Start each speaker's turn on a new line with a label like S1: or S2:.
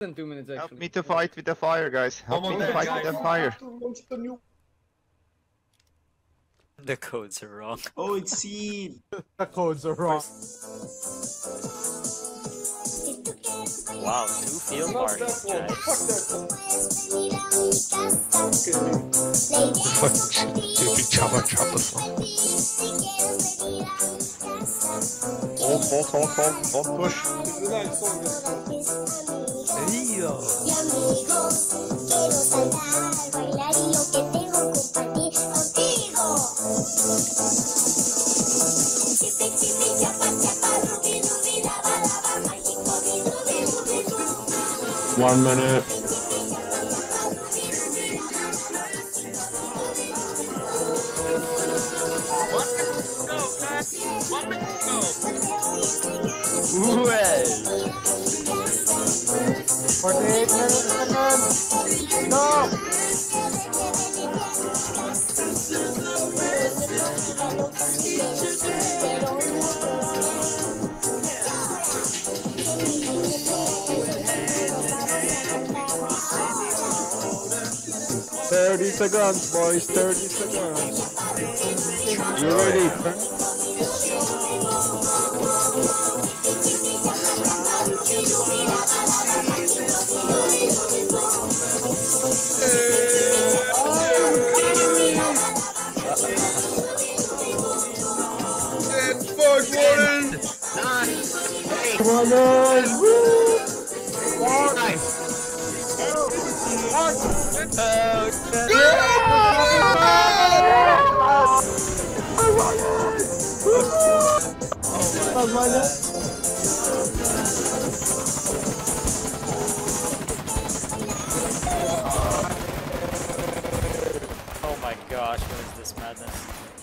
S1: than 2 minutes actually.
S2: Help me to fight with the fire, guys. Help me to fight with the fire.
S3: The codes are wrong.
S4: Oh, it's seed.
S5: The codes are wrong.
S3: Wow, 2 field parties, guys.
S6: Big Java drop the phone.
S2: Hold, push.
S5: One minute.
S2: Way.
S5: 48 seconds. Go. Thirty seconds, boys. 30 seconds. You ready? Come on, guys! Woo! 4, 9,
S3: Oh my gosh, what is this madness?